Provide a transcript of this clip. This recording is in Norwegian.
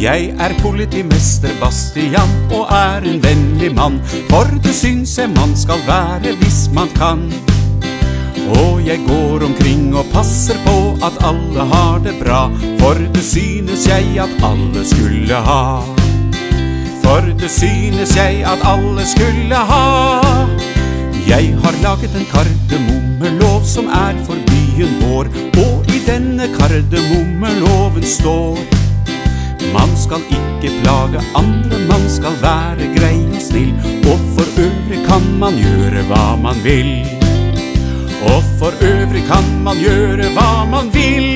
Jeg politimester Bastian og en vennlig mann, for det syns jeg man skal være hvis man kan. Og jeg går omkring og passer på at alle har det bra, for det synes jeg at alle skulle ha. For det synes jeg at alle skulle ha. Jeg har laget en kardemommelov som for byen vår, og i denne kardemommeloven står: man skal ikke plage andre, man skal være grei og snill, og for øvrig kan man gjøre hva man vil. Og for øvrig kan man gjøre hva man vil.